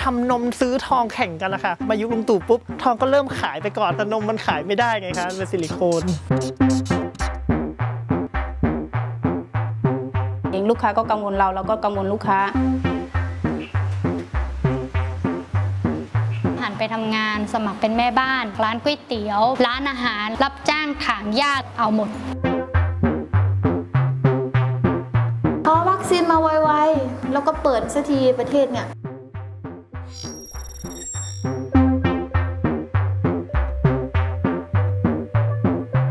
ำนมซื้อทองแข่งกันนะคะมายุคลุงตู่ปุ๊บทองก็เริ่มขายไปก่อนแต่นมมันขายไม่ได้ไงคะเป็นซิลิโคนลูกค้าก็กังวลเราก็กังวลลูกค้าหันไปทำงานสมัครเป็นแม่บ้านร้านก๋วยเตี๋ยวร้านอาหารรับจ้างถางหญ้าเอาหมดพอวัคซีนมาไวๆแล้วก็เปิดสักทีประเทศเนี่ย